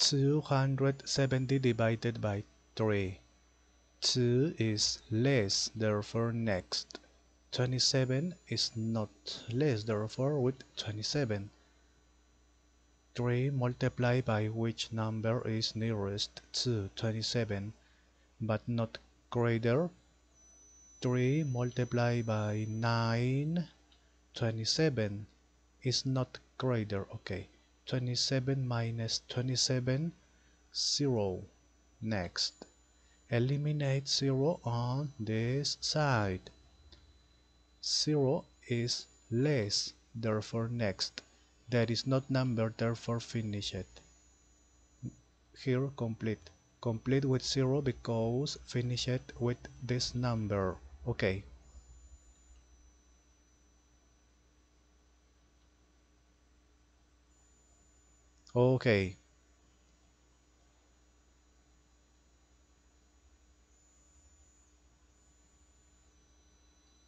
270 divided by 3. 2 is less, therefore next. 27 is not less, therefore with 27. 3 multiplied by which number is nearest to 27, but not greater. 3 multiplied by 9, 27 is not greater. Okay, 27 minus 27, 0. Next, eliminate 0 on this side. 0 is less, therefore next. That is not number, therefore finish it. Here complete. Complete with 0 because finish it with this number. Okay. Okay.